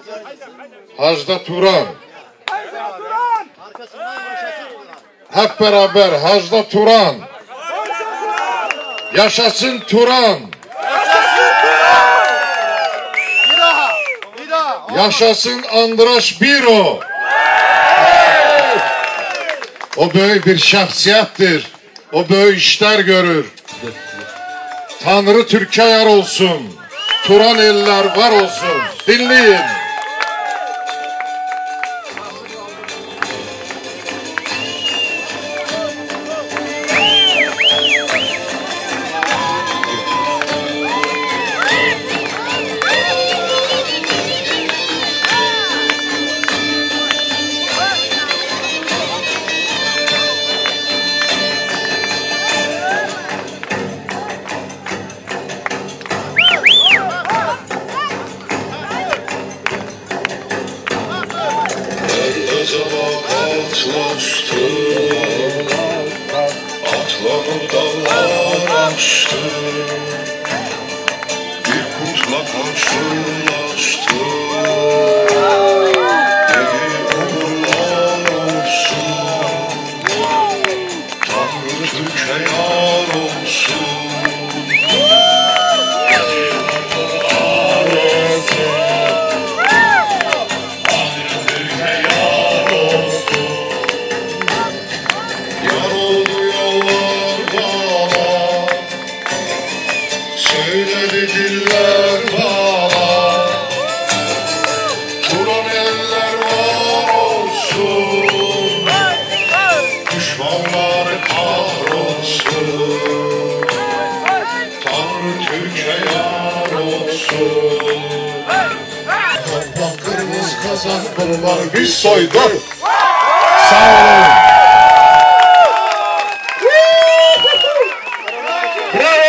Hacda Turan. Hep beraber Hacda Turan. Yaşasın Turan. Yaşasın Andraş Biro. O böyük bir şahsiyettir. O böyük işler görür. Tanrı Türkiye yar olsun. Turan eller var olsun. Dinleyin. Atlanıp dağlar açtı, bir kurtla karşılaştı. Dedi uğurlar olsun, Tanrı Türkiye yar olsun. Söyledi diller bana, Turan eller var olsun, düşmanlar kahrolsun, Tanrı Türkiye yar olsun. Kırmızı kazan bunlar biz soyduk. Sağ olun. Bravo.